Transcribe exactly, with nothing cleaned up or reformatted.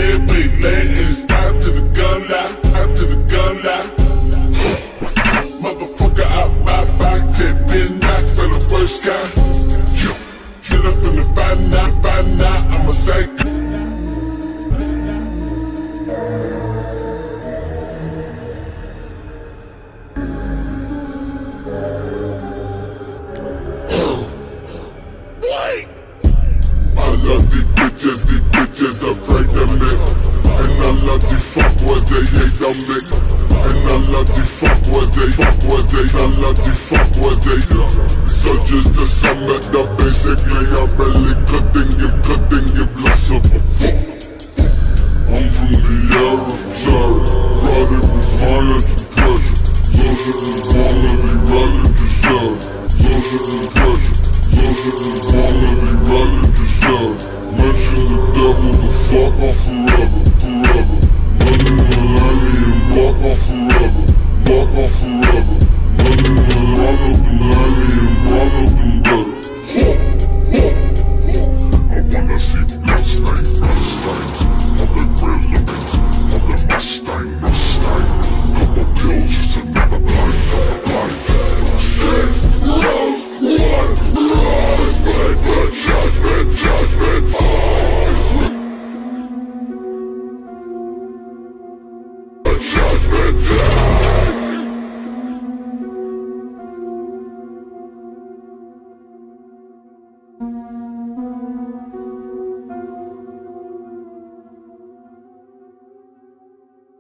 Everybody land and it's down to the gun line, down to the gun line. Motherfucker out my pocket, been knocked for the first time. Get up in the find out, find out, I'ma say. I love these bitches, these bitches afraid of me. And I love these fuckboys, they hate on me. And I love these fuckboys, they fuckboys, they I love these fuckboys, they so just to sum it up, basically I really couldn't give, couldn't give less of a fuck. I'm from the Arab side, riding with violence and pleasure. Social is quality, rallying yourself. Social is pleasure. Social is quality, rallying yourself. Mention the devil, the fuck off forever, forever. Money will land and block off forever, block off forever. Money will run up and land and run up and better. I wanna see blood stain, blood stains on the grill limits, on the Mustang, Mustang. Couple pills, it's another blind, blind. Six rows, one rise, wait for judgment, judgment time. Judgment time.